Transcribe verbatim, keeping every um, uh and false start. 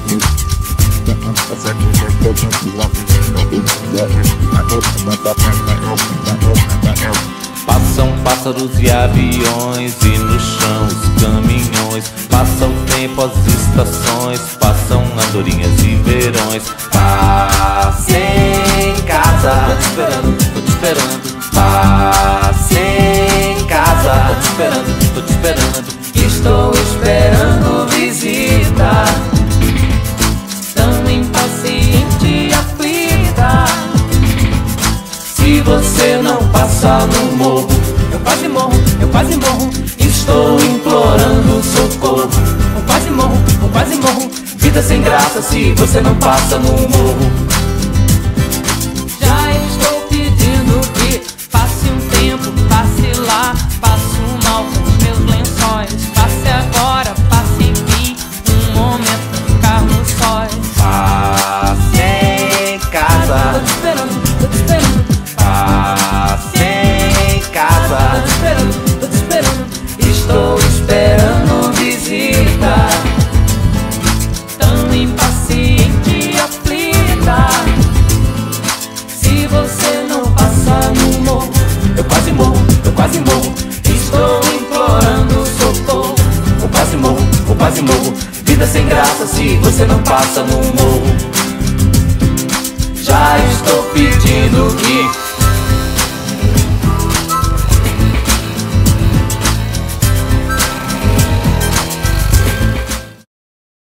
Passam pássaros e aviões e no chão os caminhões. Passa o tempo, as estações, passam andorinhas e verões. Passe em casa, tô te esperando, tô te esperando. Passe em casa, tô te esperando, tô te esperando. Estou esperando visita, tão impaciente e aflita. Se você não passa no morro, eu quase morro, eu quase morro. Estou implorando socorro. Eu quase morro, eu quase morro. Vida sem graça se você não passa no morro. Já estou pedindo que passe um tempo, passe lá. Passo mal com os meus lençóis. Passe agora, passe enfim. Um momento pra ficar no sóis. Passe em casa, tô te esperando, tô te esperando. Passe em casa, tô te esperando, tô te esperando. Estou esperando visita, tão impaciente e aflita. Se você não passar no morro, eu quase morro, eu quase morro. Estou implorando socorro. Eu quase morro, eu quase morro. Vida sem graça se você não passa no morro.